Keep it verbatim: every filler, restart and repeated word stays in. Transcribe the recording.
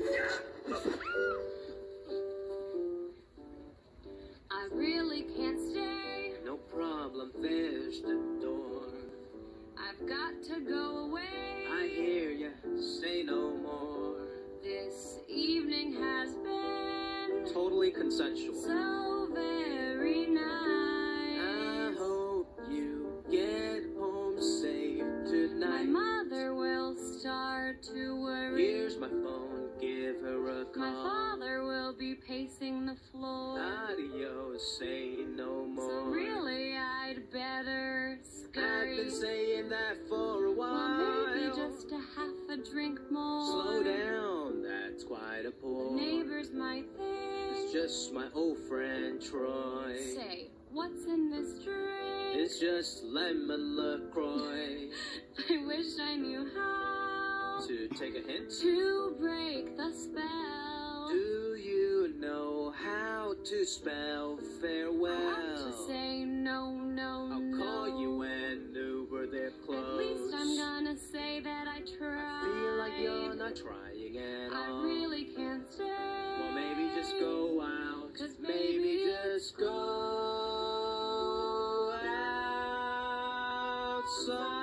I really can't stay. No problem, there's the door. I've got to go away. I hear ya, say no more. This evening has been Totally consensual. so very nice. I hope you get home safe My tonight. mother will start to worry. Here's my phone, give her a call. My father will be pacing the floor. Adios, say no more. So really, I'd better I've scurry. been saying that for a while. Well, maybe just a half a drink more. Slow down, that's quite a pour. The neighbors might think. It's just my old friend Troy. Say, what's in this drink? It's just lemon LaCroix. I wish I knew how To take a hint, to break the spell. do you know how to spell farewell? I have to say no, no, I'll no. call you when Uber they're close. At least I'm gonna say that I tried. I feel like you're not trying at I all. really can't stay. Well, maybe just go out. 'Cause Maybe baby, just go outside.